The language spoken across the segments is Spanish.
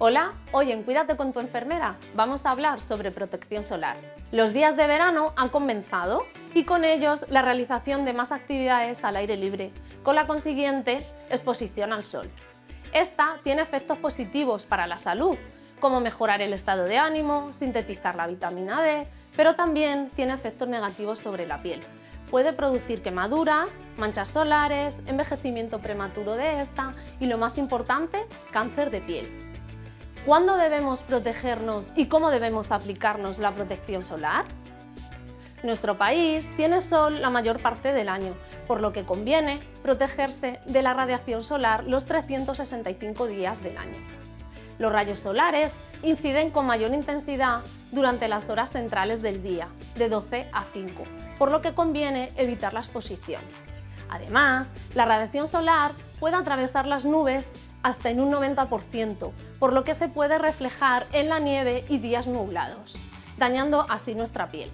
Hola, hoy en Cuídate con tu enfermera vamos a hablar sobre protección solar. Los días de verano han comenzado y con ellos la realización de más actividades al aire libre, con la consiguiente exposición al sol. Esta tiene efectos positivos para la salud, como mejorar el estado de ánimo, sintetizar la vitamina D, pero también tiene efectos negativos sobre la piel. Puede producir quemaduras, manchas solares, envejecimiento prematuro de esta y, lo más importante, cáncer de piel. ¿Cuándo debemos protegernos y cómo debemos aplicarnos la protección solar? Nuestro país tiene sol la mayor parte del año, por lo que conviene protegerse de la radiación solar los 365 días del año. Los rayos solares inciden con mayor intensidad durante las horas centrales del día, de 12 a 5, por lo que conviene evitar la exposición. Además, la radiación solar puede atravesar las nubes hasta en un 90%, por lo que se puede reflejar en la nieve y días nublados, dañando así nuestra piel.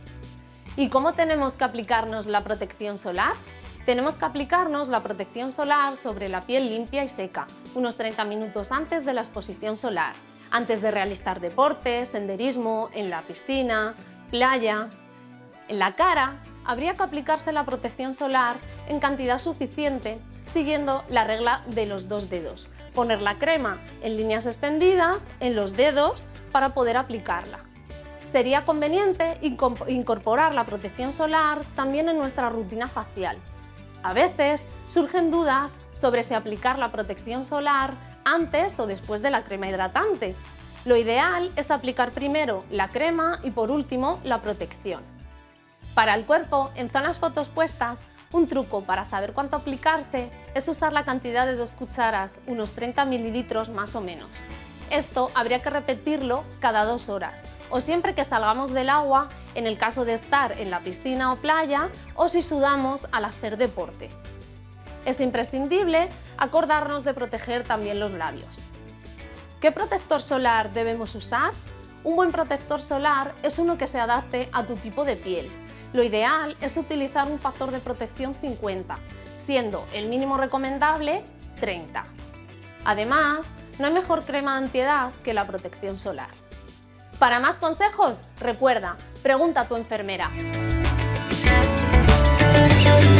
¿Y cómo tenemos que aplicarnos la protección solar? Tenemos que aplicarnos la protección solar sobre la piel limpia y seca, unos 30 minutos antes de la exposición solar, antes de realizar deportes, senderismo, en la piscina, playa. En la cara habría que aplicarse la protección solar en cantidad suficiente, siguiendo la regla de los 2 dedos. Poner la crema en líneas extendidas en los dedos para poder aplicarla. Sería conveniente incorporar la protección solar también en nuestra rutina facial. A veces surgen dudas sobre si aplicar la protección solar antes o después de la crema hidratante. Lo ideal es aplicar primero la crema y por último la protección. Para el cuerpo, en zonas fotoexpuestas, un truco para saber cuánto aplicarse es usar la cantidad de 2 cucharas, unos 30 mililitros más o menos. Esto habría que repetirlo cada 2 horas, o siempre que salgamos del agua, en el caso de estar en la piscina o playa, o si sudamos al hacer deporte. Es imprescindible acordarnos de proteger también los labios. ¿Qué protector solar debemos usar? Un buen protector solar es uno que se adapte a tu tipo de piel. Lo ideal es utilizar un factor de protección 50, siendo el mínimo recomendable 30. Además, no hay mejor crema antiedad que la protección solar. Para más consejos, recuerda, pregunta a tu enfermera.